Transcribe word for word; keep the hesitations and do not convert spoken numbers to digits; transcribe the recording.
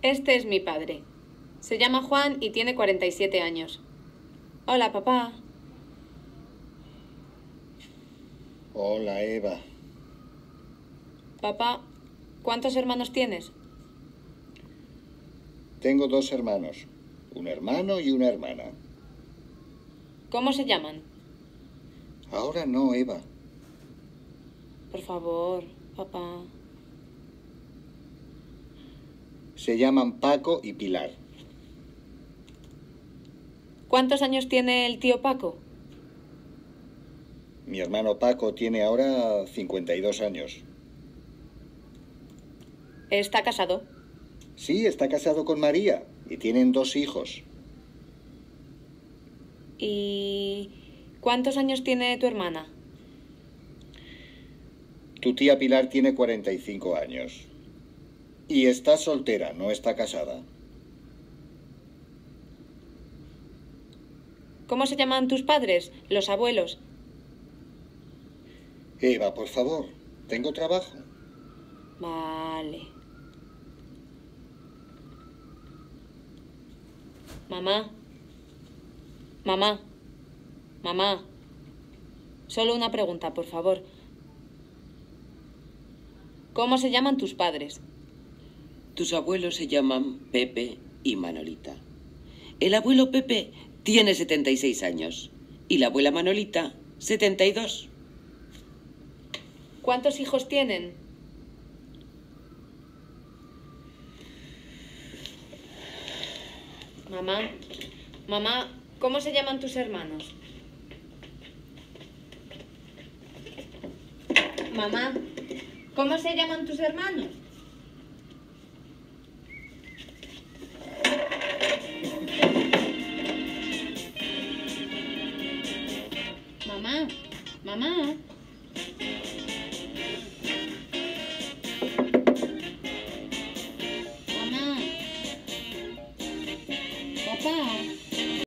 Este es mi padre. Se llama Juan y tiene cuarenta y siete años. Hola, papá. Hola, Eva. Papá, ¿cuántos hermanos tienes? Tengo dos hermanos, un hermano y una hermana. ¿Cómo se llaman? Ahora no, Eva. Por favor, papá. Se llaman Paco y Pilar. ¿Cuántos años tiene el tío Paco? Mi hermano Paco tiene ahora cincuenta y dos años. ¿Está casado? Sí, está casado con María y tienen dos hijos. ¿Y cuántos años tiene tu hermana? Tu tía Pilar tiene cuarenta y cinco años. Y está soltera, no está casada. ¿Cómo se llaman tus padres, los abuelos? Eva, por favor, tengo trabajo. Vale. Mamá. Mamá. Mamá. Solo una pregunta, por favor. ¿Cómo se llaman tus padres? Tus abuelos se llaman Pepe y Manolita. El abuelo Pepe tiene setenta y seis años y la abuela Manolita setenta y dos. ¿Cuántos hijos tienen? Mamá, mamá, ¿cómo se llaman tus hermanos? Mamá, ¿cómo se llaman tus hermanos? Mamá, mamá.